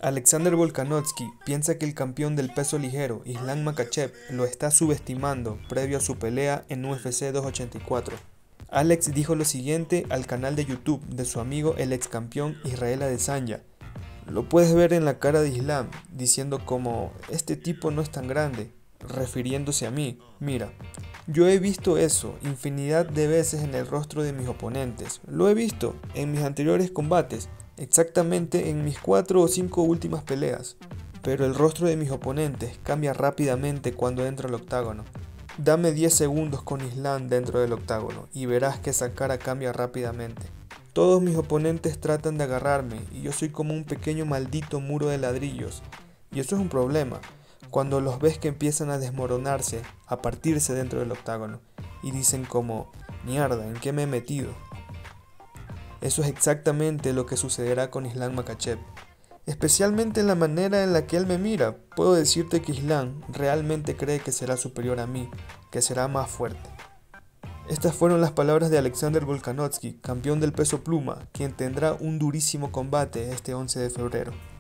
Alexander Volkanovski piensa que el campeón del peso ligero, Islam Makhachev, lo está subestimando previo a su pelea en UFC 284. Alex dijo lo siguiente al canal de YouTube de su amigo el ex campeón Israel Adesanya. Lo puedes ver en la cara de Islam, diciendo como, este tipo no es tan grande, refiriéndose a mí. Mira, yo he visto eso infinidad de veces en el rostro de mis oponentes. Lo he visto en mis anteriores combates, exactamente en mis 4 o 5 últimas peleas. Pero el rostro de mis oponentes cambia rápidamente cuando entro al octágono. Dame 10 segundos con Islam dentro del octágono y verás que esa cara cambia rápidamente. Todos mis oponentes tratan de agarrarme y yo soy como un pequeño maldito muro de ladrillos. Y eso es un problema, cuando los ves que empiezan a desmoronarse, a partirse dentro del octágono, y dicen como, mierda, ¿en qué me he metido? Eso es exactamente lo que sucederá con Islam Makhachev. Especialmente en la manera en la que él me mira, puedo decirte que Islam realmente cree que será superior a mí, que será más fuerte. Estas fueron las palabras de Alexander Volkanovski, campeón del peso pluma, quien tendrá un durísimo combate este 11 de febrero.